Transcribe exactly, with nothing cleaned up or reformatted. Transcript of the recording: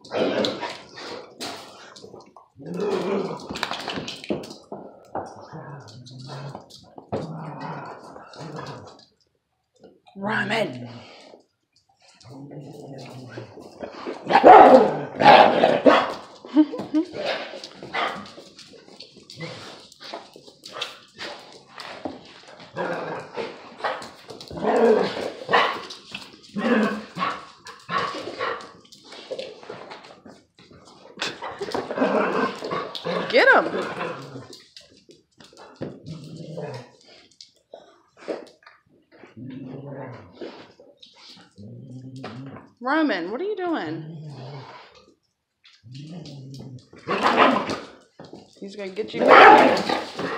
Roman. Get him. Roman, what are you doing? He's gonna get you.